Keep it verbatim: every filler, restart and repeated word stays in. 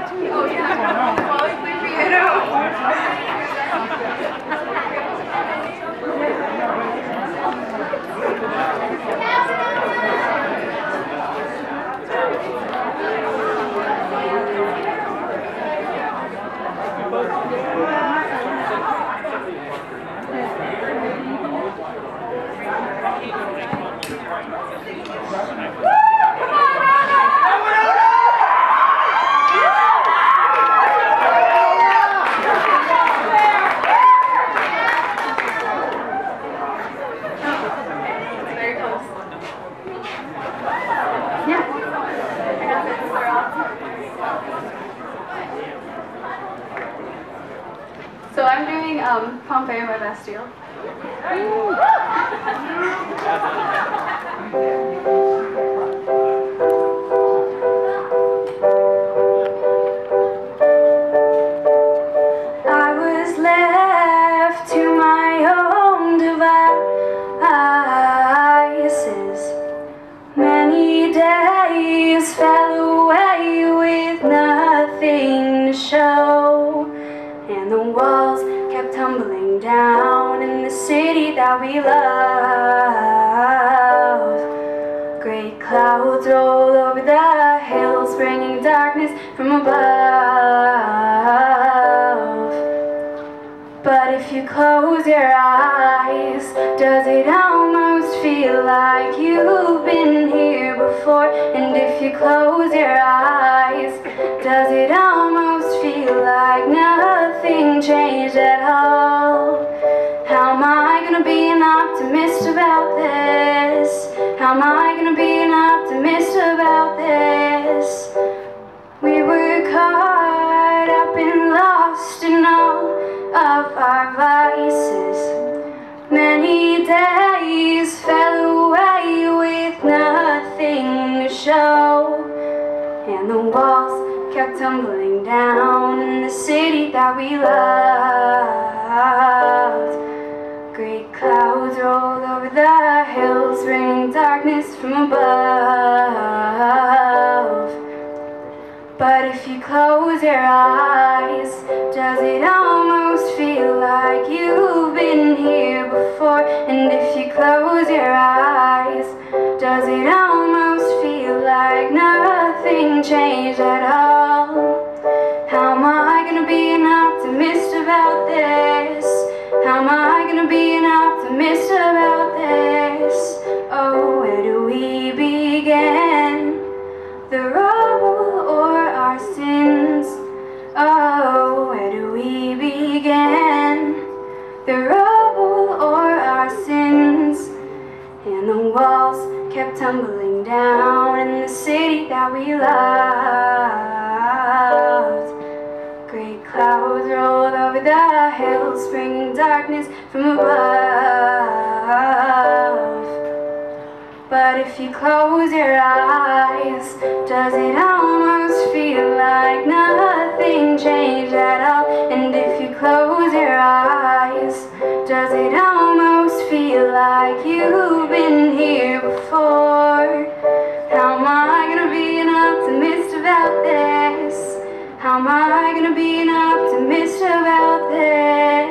So I'm doing um, Pompeii by Bastille. I was left to my own devices. Many days fell away with nothing to show. And the walls kept tumbling down in the city that we love. Great clouds rolled over the hills, bringing darkness from above. But if you close your eyes, does it almost feel like you've been here before? And if you close your eyes, does it almost feel like nothing changed at all? How am I gonna be an optimist about this? How am I gonna be an optimist about this? We were caught up and lost in all of our vices. Many days fell away with nothing to show. And the walls kept tumbling down in the city that we loved. Great clouds rolled over the hills, bringing darkness from above. But if you close your eyes, does it almost feel like you've been here before? And if you close your eyes, does it almost feel like nothing changed at all? How am I gonna be an optimist about this? How am I gonna be an optimist about this? Oh, where do we begin? The rubble or our sins? Oh, where do we begin? The rubble or our sins? And the walls kept tumbling down in the city that we loved. Great clouds rolled over the hills, bringing darkness from above. But if you close your eyes, does it almost feel like nothing changed at all? And if you close your eyes, does it almost feel like you've been here before? How am I gonna be an optimist about this? How am I gonna be an optimist about this?